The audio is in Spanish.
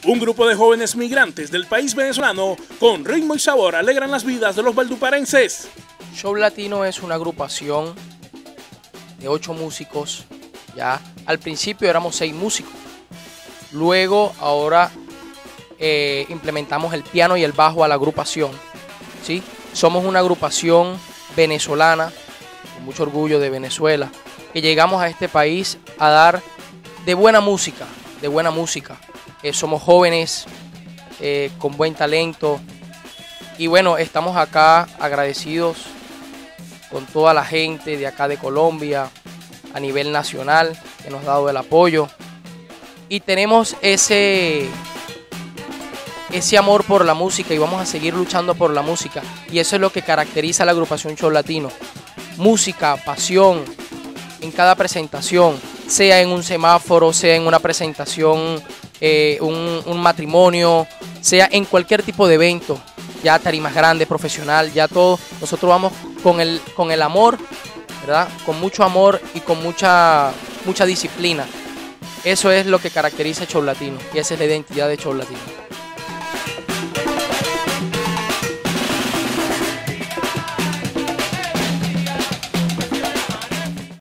Un grupo de jóvenes migrantes del país venezolano con ritmo y sabor alegran las vidas de los valduparenses. Show Latino es una agrupación de 8 músicos. Ya al principio éramos 6 músicos. Luego ahora implementamos el piano y el bajo a la agrupación. ¿Sí? Somos una agrupación venezolana, con mucho orgullo de Venezuela, que llegamos a este país a dar de buena música, de buena música. Somos jóvenes, con buen talento y bueno, estamos acá agradecidos con toda la gente de acá de Colombia, a nivel nacional, que nos ha dado el apoyo y tenemos ese amor por la música y vamos a seguir luchando por la música y eso es lo que caracteriza a la agrupación Show Latino. Música, pasión en cada presentación, sea en un semáforo, sea en una presentación, un matrimonio, sea en cualquier tipo de evento, ya tarimas grandes, profesional, ya todo, nosotros vamos con el amor, ¿verdad? Con mucho amor y con mucha disciplina. Eso es lo que caracteriza a Show Latino y esa es la identidad de Show Latino.